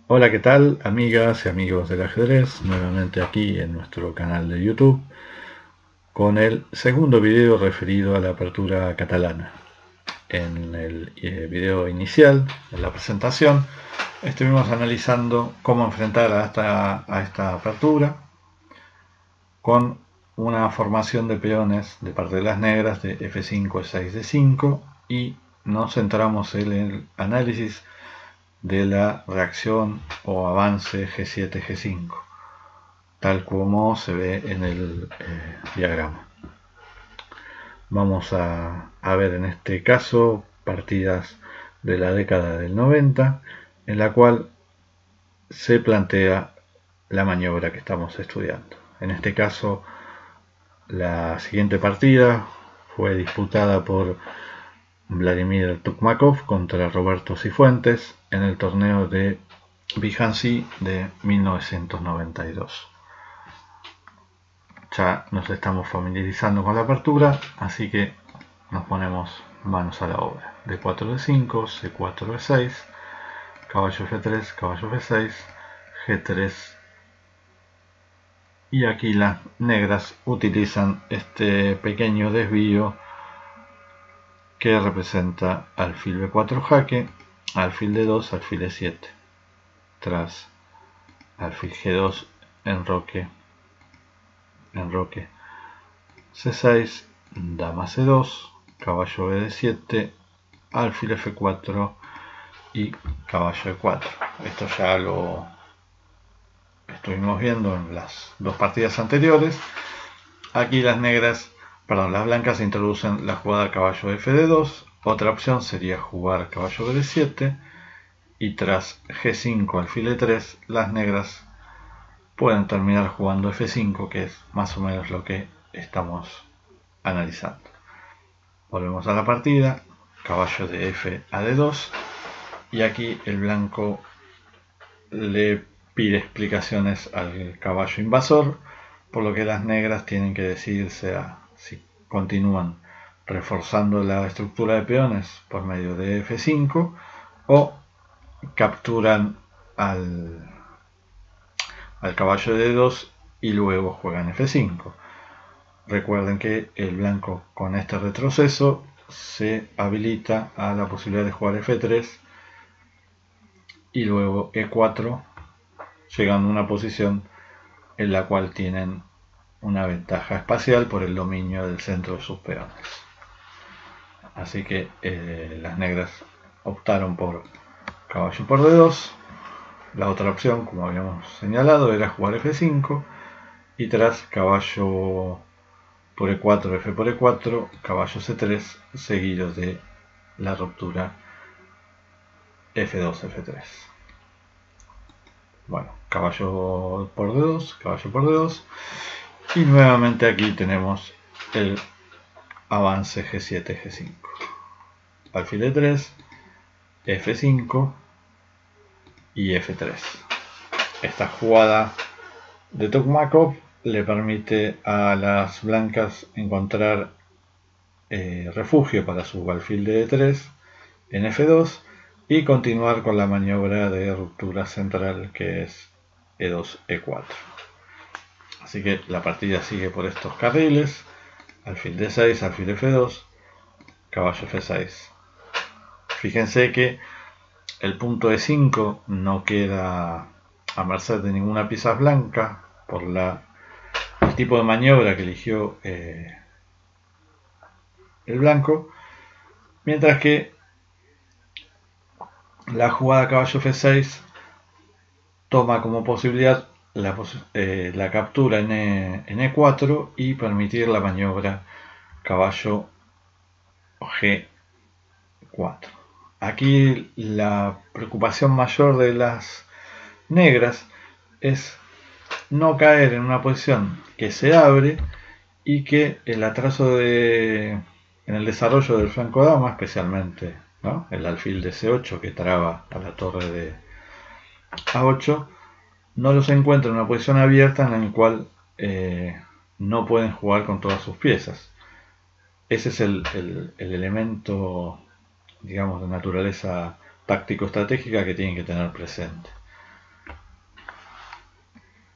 Hola, ¿qué tal, amigas y amigos del ajedrez? Nuevamente aquí en nuestro canal de YouTube con el segundo video referido a la apertura catalana. En el video inicial, en la presentación, estuvimos analizando cómo enfrentar a esta apertura con una formación de peones de parte de las negras de F5, E6, D5 y nos centramos en el análisis de la reacción o avance G7, G5, tal como se ve en el diagrama. Vamos a ver en este caso partidas de la década del 90, en la cual se plantea la maniobra que estamos estudiando. En este caso, la siguiente partida fue disputada por Vladimir Tukmakov contra Roberto Cifuentes en el torneo de Vihansi de 1992. Ya nos estamos familiarizando con la apertura, así que nos ponemos manos a la obra. D4, D5, C4, E6, caballo F3, caballo F6, G3, y aquí las negras utilizan este pequeño desvío que representa alfil B4 jaque, alfil D2, alfil E7, tras alfil G2, enroque, C6, dama C2, caballo BD7, alfil F4 y caballo E4. Esto ya lo estuvimos viendo en las dos partidas anteriores. Aquí las blancas introducen la jugada caballo Fd2. Otra opción sería jugar caballo BD7 y tras G5 alfil E3 las negras pueden terminar jugando F5, que es más o menos lo que estamos analizando. Volvemos a la partida, caballo de F a D2, y aquí el blanco le pide explicaciones al caballo invasor, por lo que las negras tienen que decidirse a si continúan reforzando la estructura de peones por medio de F5 o capturan al caballo de D2 y luego juegan F5. Recuerden que el blanco con este retroceso se habilita a la posibilidad de jugar F3 y luego E4, llegando a una posición en la cual tienen una ventaja espacial por el dominio del centro de sus peones. Así que las negras optaron por caballo por D2. La otra opción, como habíamos señalado, era jugar F5 y tras caballo por E4, F por E4, caballo C3, seguido de la ruptura F2, F3. Bueno, caballo por D2, caballo por D2, y nuevamente aquí tenemos el avance G7, G5, alfil E3, F5 y F3. Esta jugada de Tukmakov le permite a las blancas encontrar refugio para su alfil de E3 en F2 y continuar con la maniobra de ruptura central, que es E2, E4. Así que la partida sigue por estos carriles: alfil D6, alfil F2, caballo F6. Fíjense que el punto E5 no queda a merced de ninguna pieza blanca por el tipo de maniobra que eligió el blanco, mientras que la jugada caballo F6 toma como posibilidad la captura en E4 y permitir la maniobra caballo G4. Aquí la preocupación mayor de las negras es no caer en una posición que se abre y que el atraso en el desarrollo del flanco dama, especialmente, ¿no?, el alfil de C8 que traba a la torre de A8, no los encuentra en una posición abierta en la cual no pueden jugar con todas sus piezas. Ese es el elemento, digamos, de naturaleza táctico-estratégica que tienen que tener presente.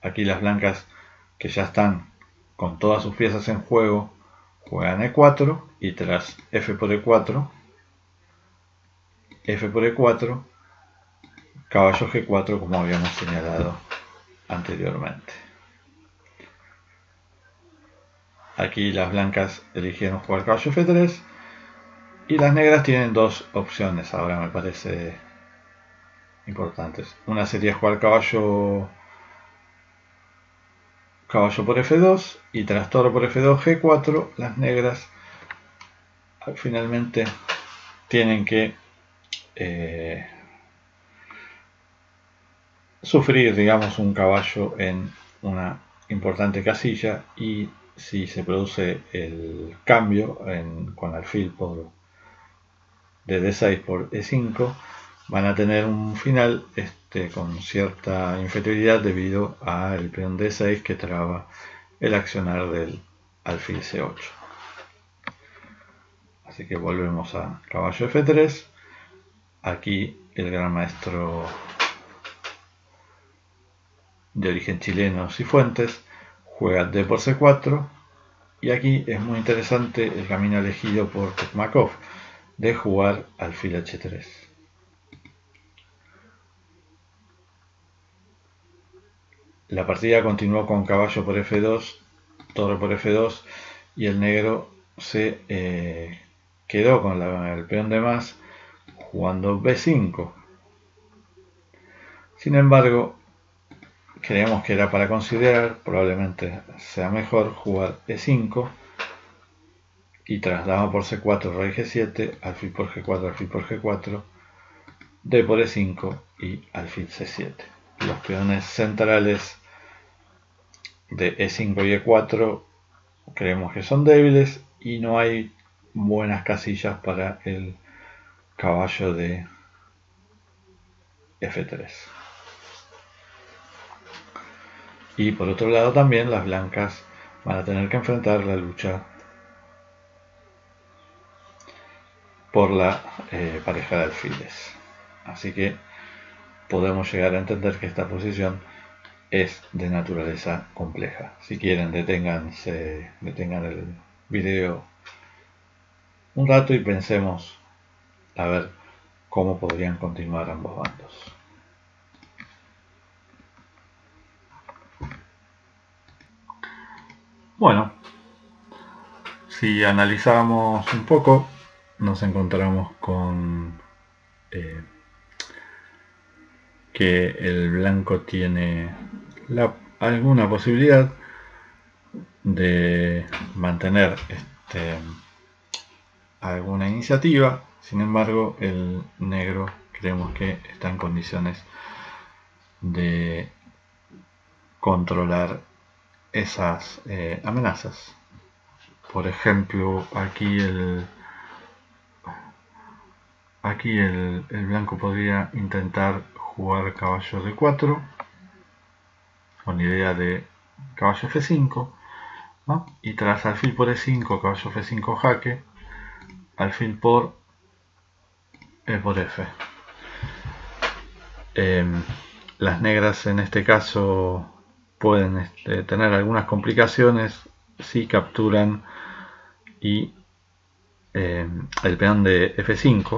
Aquí las blancas que ya están con todas sus piezas en juego juegan E4 y tras F por E4, F por E4, caballo G4 como habíamos señalado anteriormente. Aquí las blancas eligieron jugar caballo F3 y las negras tienen dos opciones, ahora me parece importantes. Una sería jugar caballo por F2 y tras toro por F2 G4, las negras finalmente tienen que sufrir, digamos, un caballo en una importante casilla, y si se produce el cambio con alfil de D6 por E5, van a tener un final con cierta inferioridad debido al peón D6 que traba el accionar del alfil C8. Así que volvemos a caballo F3. Aquí el gran maestro de origen chileno Cifuentes juega D por C4, y aquí es muy interesante el camino elegido por Tokmakov de jugar alfil H3. La partida continuó con caballo por F2, torre por F2, y el negro se quedó con el peón de más jugando B5. Sin embargo, creemos que era para considerar, probablemente sea mejor jugar E5 y tras dama por C4, rey G7, alfil por G4, alfil por G4, D por E5 y alfil C7. Los peones centrales de E5 y E4 creemos que son débiles y no hay buenas casillas para el caballo de F3. Y por otro lado también las blancas van a tener que enfrentar la lucha por la pareja de alfiles. Así que podemos llegar a entender que esta posición es de naturaleza compleja. Si quieren, detengan el video un rato y pensemos a ver cómo podrían continuar ambos bandos. Bueno, si analizamos un poco, nos encontramos con que el blanco tiene alguna posibilidad de mantener alguna iniciativa. Sin embargo, el negro creemos que está en condiciones de controlar esas amenazas. Por ejemplo, aquí el blanco podría intentar jugar caballo D4 con idea de caballo F5, ¿no? Y tras alfil por E5, caballo F5 jaque, alfil por E por F. Las negras en este caso pueden tener algunas complicaciones si capturan y el peón de F5,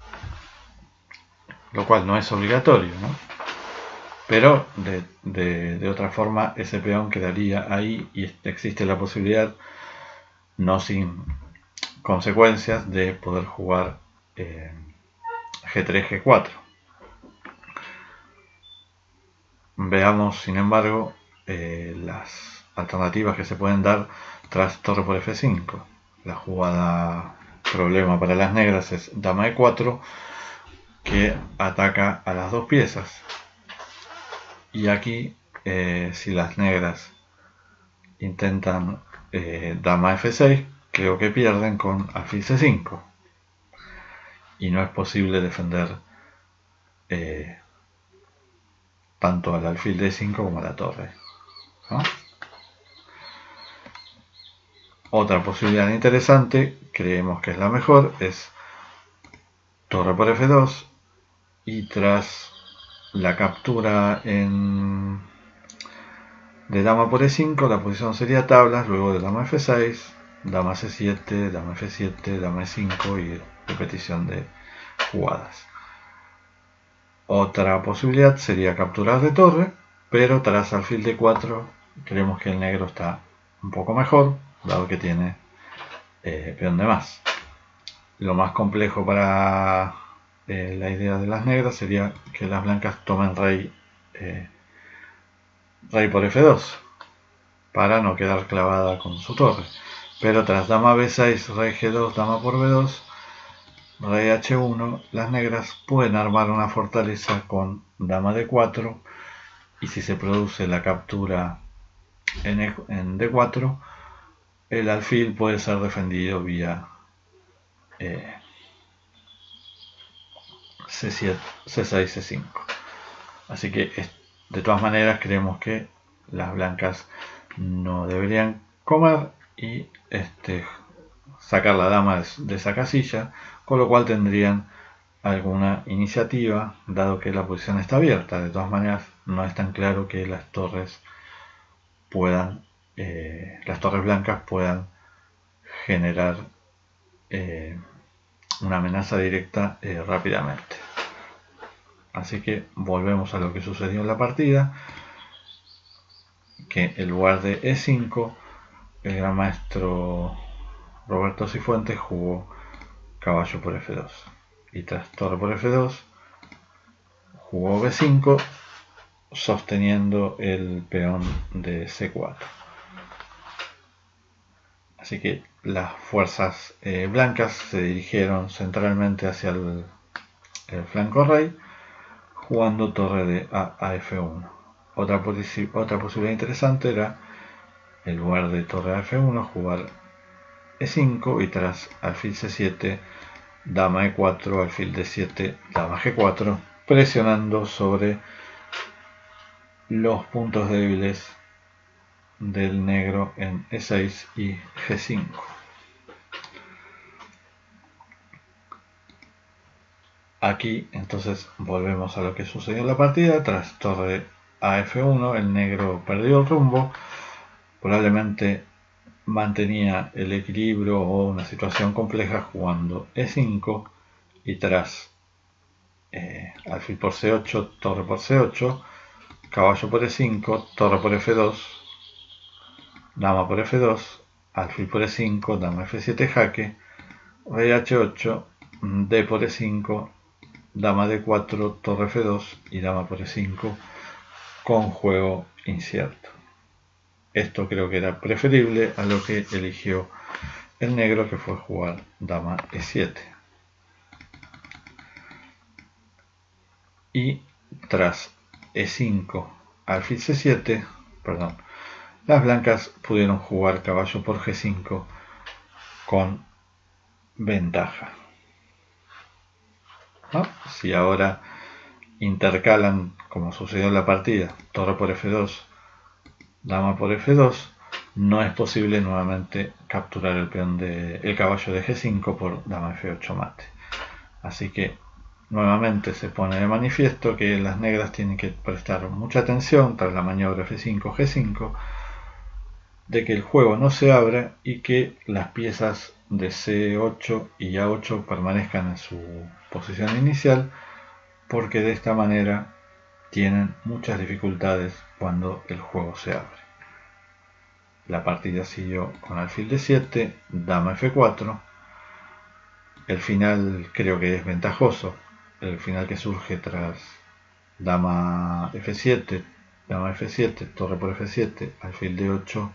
lo cual no es obligatorio, ¿no? Pero de otra forma ese peón quedaría ahí y existe la posibilidad, no sin consecuencias, de poder jugar G3, G4. Veamos, sin embargo, las alternativas que se pueden dar tras torre por F5. La jugada problema para las negras es dama E4, que ataca a las dos piezas. Y aquí, si las negras intentan dama F6, creo que pierden con alfil C5. Y no es posible defender tanto al alfil D5 como a la torre, ¿no? Otra posibilidad interesante, creemos que es la mejor, es torre por F2 y tras la captura en De dama por E5 la posición sería tablas, luego de dama F6, dama C7, dama F7, dama E5 y repetición de jugadas. Otra posibilidad sería capturar de torre, pero tras alfil D4 creemos que el negro está un poco mejor, dado que tiene peón de más. Lo más complejo para la idea de las negras sería que las blancas tomen rey por F2 para no quedar clavada con su torre. Pero tras dama B6, rey G2, dama por B2, rey H1, las negras pueden armar una fortaleza con dama D4, y si se produce la captura en D4, el alfil puede ser defendido vía C7, C6, C5. Así que de todas maneras creemos que las blancas no deberían comer y sacar la dama de esa casilla, con lo cual tendrían alguna iniciativa, dado que la posición está abierta. De todas maneras, no es tan claro que las torres blancas puedan generar una amenaza directa rápidamente. Así que volvemos a lo que sucedió en la partida, que en lugar de E5, el gran maestro Roberto Cifuentes jugó caballo por F2, y tras torre por F2 jugó B5, sosteniendo el peón de C4. Así que las fuerzas blancas se dirigieron centralmente hacia el flanco rey, jugando torre de A a F1. Otra posibilidad interesante era, en lugar de torre a F1, jugar E5 y tras alfil C7, dama E4, alfil D7, dama G4, presionando sobre los puntos débiles del negro en E6 y G5. Aquí entonces volvemos a lo que sucedió en la partida. Tras torre a F1 el negro perdió el rumbo, probablemente mantenía el equilibrio o una situación compleja jugando E5 y tras alfil por C8, torre por C8, caballo por E5, torre por F2, dama por F2, alfil por E5, dama F7 jaque, rey H8, D por E5, dama D4, torre F2 y dama por E5 con juego incierto. Esto creo que era preferible a lo que eligió el negro, que fue jugar dama E7. Y tras E5, alfil C7, las blancas pudieron jugar caballo por G5 con ventaja. Si ahora intercalan, como sucedió en la partida, torre por F2, dama por F2, no es posible nuevamente capturar el caballo de G5 por dama F8 mate. Así que nuevamente se pone de manifiesto que las negras tienen que prestar mucha atención tras la maniobra F5, G5, de que el juego no se abra y que las piezas de C8 y A8 permanezcan en su posición inicial, porque de esta manera tienen muchas dificultades cuando el juego se abre. La partida siguió con alfil D7, dama F4. El final creo que es ventajoso, el final que surge tras dama F7, torre por F7, alfil D8,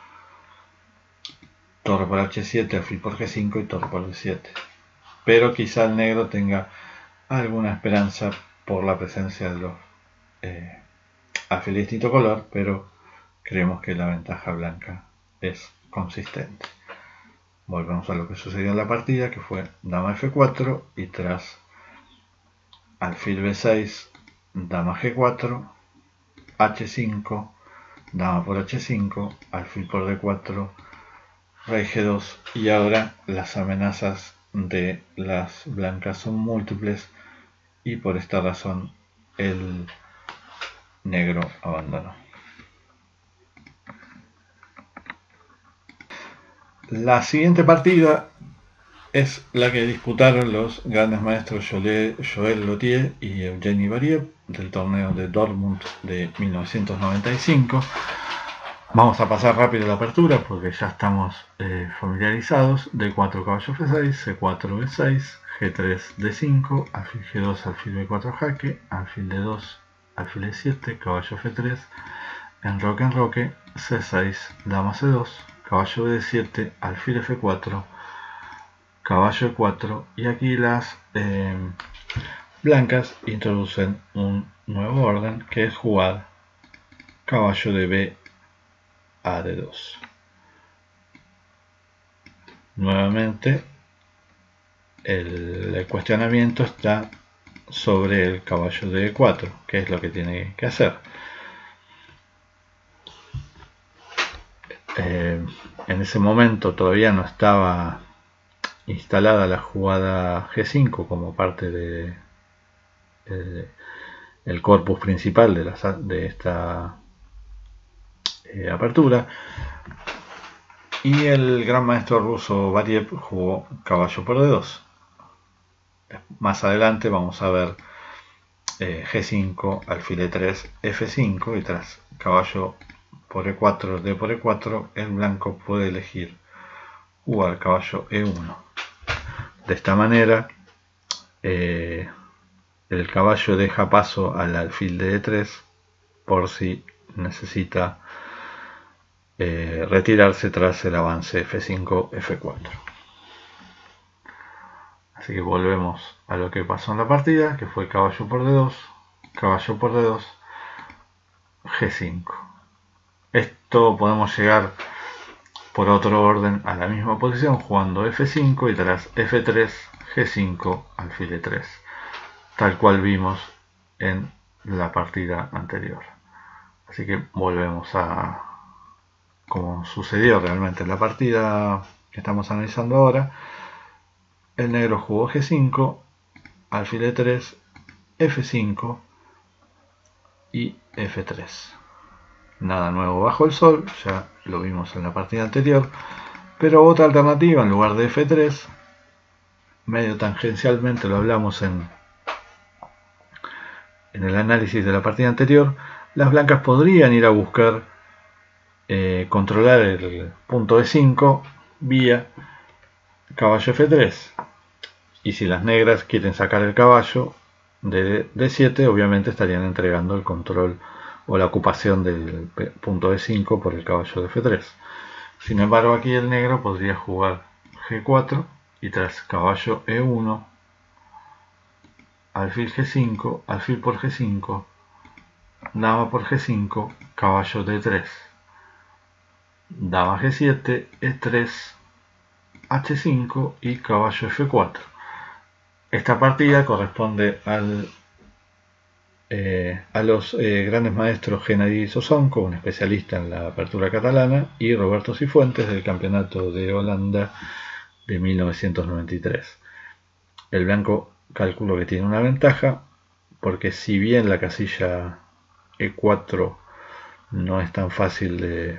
torre por H7, alfil por G5 y torre por D7. Pero quizá el negro tenga alguna esperanza por la presencia de los alfil de distinto color, pero creemos que la ventaja blanca es consistente. Volvemos a lo que sucedió en la partida, que fue dama F4 y tras alfil B6, dama G4, H5, dama por H5, alfil por D4, rey G2, y ahora las amenazas de las blancas son múltiples y por esta razón el negro abandonó. La siguiente partida es la que disputaron los grandes maestros Joël Lothier y Evgeny Variev del torneo de Dortmund de 1995. Vamos a pasar rápido la apertura porque ya estamos familiarizados. D4 caballo F6, C4 B6, G3 D5, alfil G2, alfil B4 jaque, alfil D2, alfil E7, caballo F3, enroque, C6, dama C2, caballo D7, alfil F4, caballo E4, y aquí las blancas introducen un nuevo orden que es jugar caballo de B a D2. Nuevamente el cuestionamiento está sobre el caballo de E4, que es lo que tiene que hacer. En ese momento todavía no estaba instalada la jugada G5 como parte de el corpus principal de esta apertura, y el gran maestro ruso Variev jugó caballo por D2. Más adelante vamos a ver G5, alfil E3, F5, y tras caballo por E4, D por E4, el blanco puede elegir jugar caballo E1. De esta manera el caballo deja paso al alfil de E3 por si necesita retirarse tras el avance F5, F4. Así que volvemos a lo que pasó en la partida, que fue caballo por D2, caballo por D2, G5. Esto podemos llegar por otro orden a la misma posición jugando F5 y tras F3, G5, alfil E3, tal cual vimos en la partida anterior. Así que volvemos a como sucedió realmente en la partida que estamos analizando ahora. El negro jugó G5, alfil E3, F5 y F3. Nada nuevo bajo el sol, ya lo vimos en la partida anterior, pero otra alternativa en lugar de F3, medio tangencialmente lo hablamos en el análisis de la partida anterior. Las blancas podrían ir a buscar controlar el punto E5 vía caballo F3, y si las negras quieren sacar el caballo de D7, obviamente estarían entregando el control o la ocupación del punto E5 por el caballo de F3. Sin embargo, aquí el negro podría jugar G4 y tras caballo E1, alfil G5, alfil por G5, dama por G5, caballo D3, dama G7, E3, H5 y caballo F4. Esta partida corresponde a los grandes maestros Gennady Sosonko, un especialista en la apertura catalana, y Roberto Cifuentes del Campeonato de Holanda de 1993. El blanco calculo que tiene una ventaja, porque si bien la casilla E4 no es tan fácil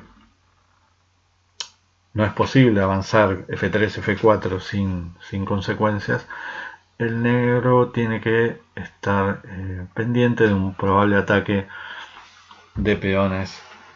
no es posible avanzar F3, F4 sin consecuencias, el negro tiene que estar pendiente de un probable ataque de peones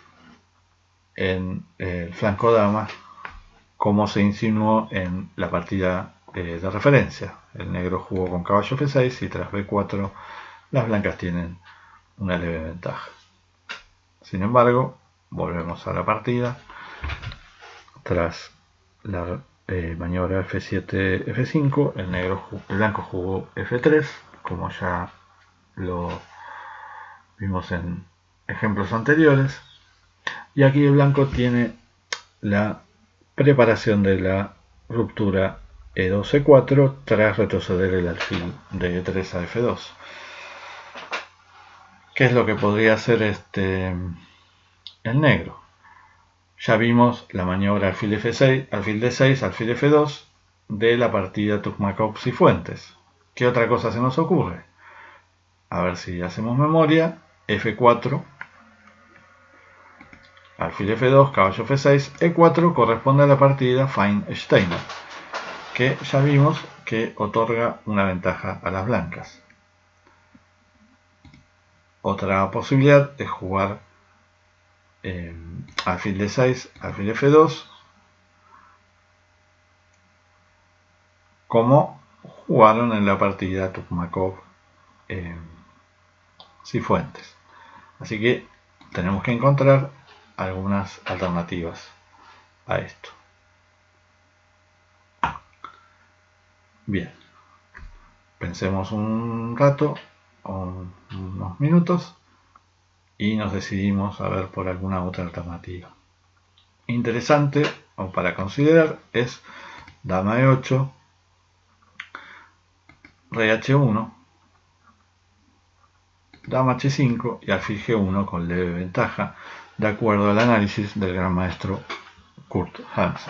en el flanco dama, como se insinuó en la partida de referencia. El negro jugó con caballo F6 y tras B4 las blancas tienen una leve ventaja. Sin embargo, volvemos a la partida. Tras la maniobra F7, F5, el blanco jugó F3, como ya lo vimos en ejemplos anteriores, y aquí el blanco tiene la preparación de la ruptura E2, E4 tras retroceder el alfil de E3 a F2. ¿Qué es lo que podría hacer el negro? Ya vimos la maniobra alfil F6, alfil D6, alfil F2 de la partida Tukhmakov-Cifuentes. ¿Qué otra cosa se nos ocurre? A ver si hacemos memoria. F4, alfil F2, caballo F6, E4 corresponde a la partida Fine-Steiner, que ya vimos que otorga una ventaja a las blancas. Otra posibilidad es jugar alfil D6, alfil F2, como jugaron en la partida Tukmakov Cifuentes. Así que tenemos que encontrar algunas alternativas a esto. Bien, pensemos un rato, unos minutos, y nos decidimos a ver por alguna otra alternativa. Interesante o para considerar es dama E8, rey H1, dama H5 y alfil G1 con leve ventaja, de acuerdo al análisis del gran maestro Kurt Hansen.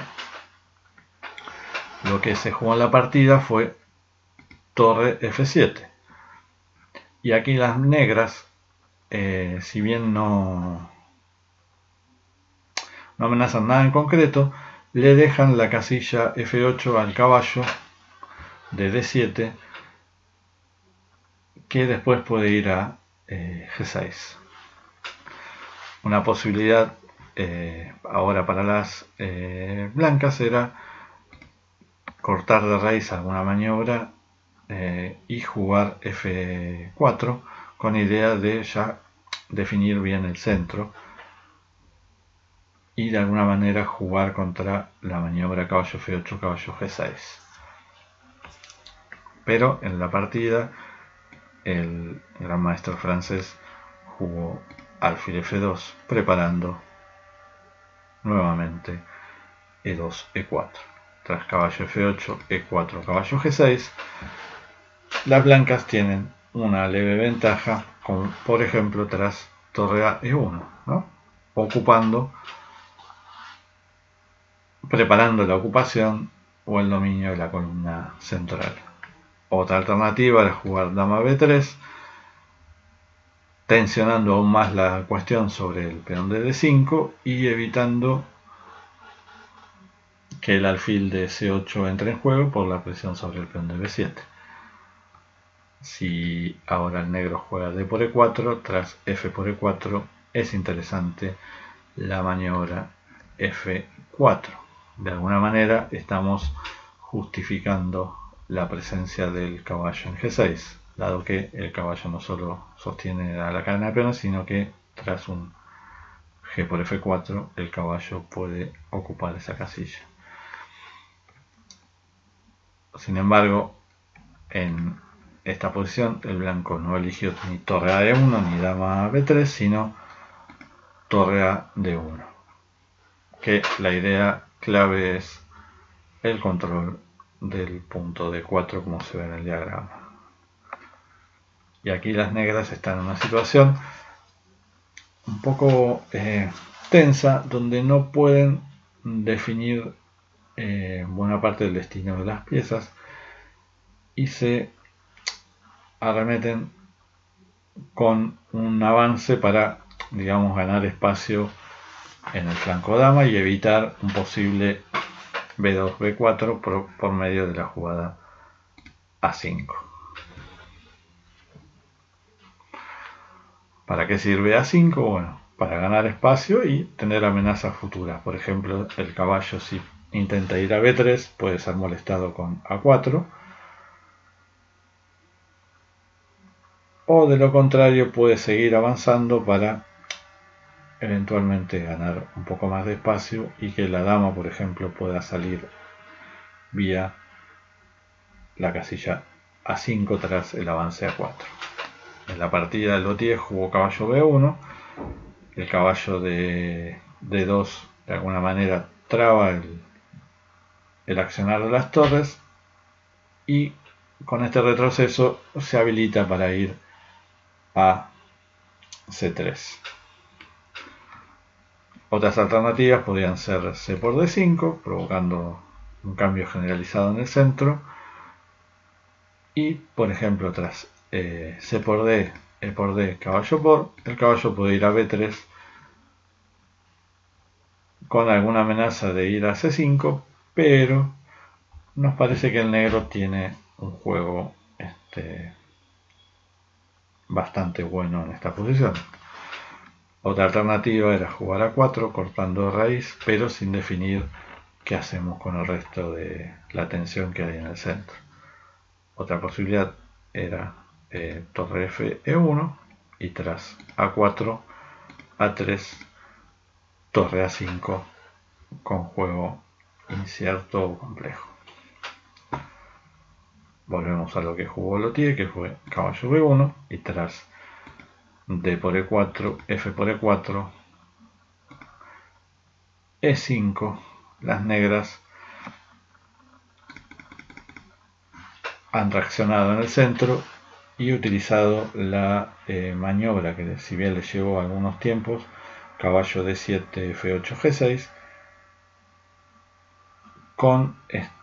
Lo que se jugó en la partida fue torre F7. Y aquí las negras, si bien no amenazan nada en concreto, le dejan la casilla F8 al caballo de D7, que después puede ir a G6. Una posibilidad ahora para las blancas era cortar de raíz alguna maniobra y jugar F4 con idea de ya definir bien el centro y de alguna manera jugar contra la maniobra caballo F8, caballo G6. Pero en la partida el gran maestro francés jugó alfil F2 preparando nuevamente E2, E4. Tras caballo F8, E4, caballo G6, las blancas tienen una leve ventaja, como por ejemplo tras torre a E1, ¿no? Preparando la ocupación o el dominio de la columna central. Otra alternativa era jugar dama B3, tensionando aún más la cuestión sobre el peón de D5 y evitando que el alfil de C8 entre en juego por la presión sobre el peón de B7. Si ahora el negro juega D por E4, tras F por E4 es interesante la maniobra F4. De alguna manera estamos justificando la presencia del caballo en G6, dado que el caballo no solo sostiene a la cadena de peones, sino que tras un G por F4 el caballo puede ocupar esa casilla. Sin embargo, en esta posición el blanco no eligió ni torre a D1 ni dama B3, sino torre a D1, que la idea clave es el control del punto D4 como se ve en el diagrama. Y aquí las negras están en una situación un poco tensa, donde no pueden definir buena parte del destino de las piezas y se arremeten con un avance para, digamos, ganar espacio en el flanco dama y evitar un posible B2, B4 por medio de la jugada A5. ¿Para qué sirve A5? Bueno, para ganar espacio y tener amenazas futuras. Por ejemplo, el caballo, si intenta ir a B3, puede ser molestado con A4. O de lo contrario, puede seguir avanzando para eventualmente ganar un poco más de espacio y que la dama, por ejemplo, pueda salir vía la casilla A5 tras el avance A4. En la partida de Lothier jugó caballo B1, el caballo de D2 de alguna manera traba el accionar de las torres y con este retroceso se habilita para ir a C3. Otras alternativas podrían ser C por D5, provocando un cambio generalizado en el centro, y por ejemplo tras C por D, E por D, caballo por, el caballo puede ir a B3 con alguna amenaza de ir a C5, pero nos parece que el negro tiene un juego bastante bueno en esta posición. Otra alternativa era jugar a 4 cortando de raíz, pero sin definir qué hacemos con el resto de la tensión que hay en el centro. Otra posibilidad era torre F, E1 y tras A4, A3, torre A5 con juego incierto o complejo. Volvemos a lo que jugó Lotier, que fue caballo B1 y tras D por E4, F por E4, E5, las negras han reaccionado en el centro y utilizado la maniobra que, si bien les llevó algunos tiempos, caballo D7, F8, G6, con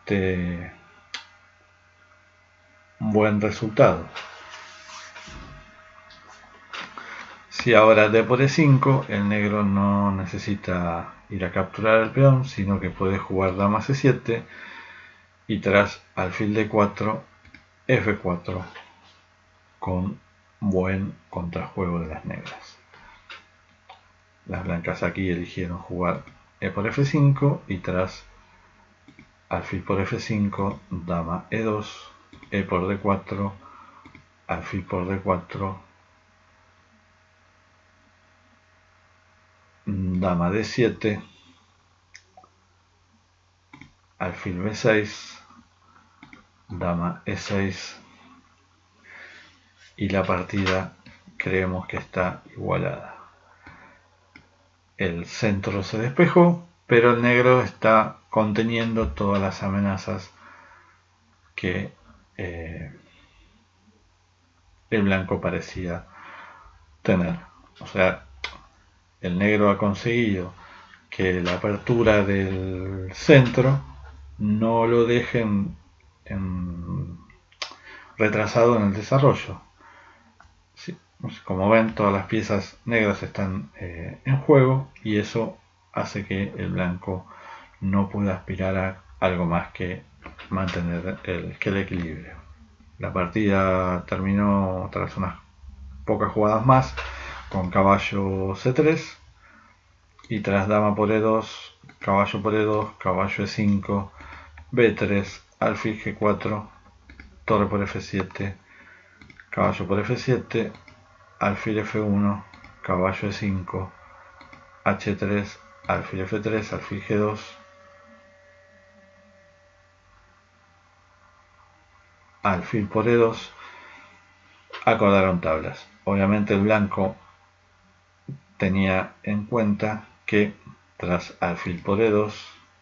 un buen resultado. Si ahora D por E5, el negro no necesita ir a capturar el peón, sino que puede jugar dama C7 y tras alfil D4, F4 con buen contrajuego de las negras. Las blancas aquí eligieron jugar E por F5 y tras alfil por F5, dama E2, E por D4, alfil por D4, dama D7, alfil B6, dama E6 y la partida creemos que está igualada. El centro se despejó, pero el negro está conteniendo todas las amenazas que el blanco parecía tener. O sea, el negro ha conseguido que la apertura del centro no lo dejen retrasado en el desarrollo. Sí, como ven, todas las piezas negras están en juego y eso hace que el blanco no pueda aspirar a algo más que mantener el equilibrio. La partida terminó tras unas pocas jugadas más con caballo C3 y tras dama por E2, caballo por E2, caballo E5, B3, alfil G4, torre por F7, caballo por F7, alfil F1, caballo E5, H3, alfil F3, alfil G2, alfil por E2, acordaron tablas. Obviamente el blanco tenía en cuenta que tras alfil por E2,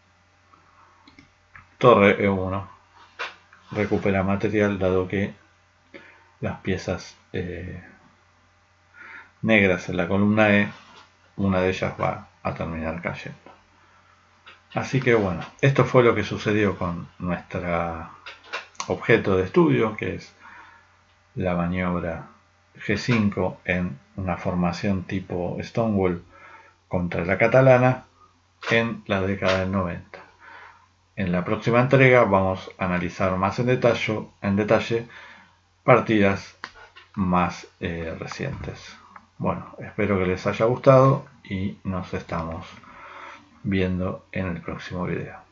torre E1 recupera material, dado que las piezas negras en la columna E, una de ellas va a terminar cayendo. Así que bueno, esto fue lo que sucedió con nuestro objeto de estudio, que es la maniobra G5 en una formación tipo Stonewall contra la catalana en la década del 90. En la próxima entrega vamos a analizar más en detalle partidas más recientes. Bueno, espero que les haya gustado y nos estamos viendo en el próximo video.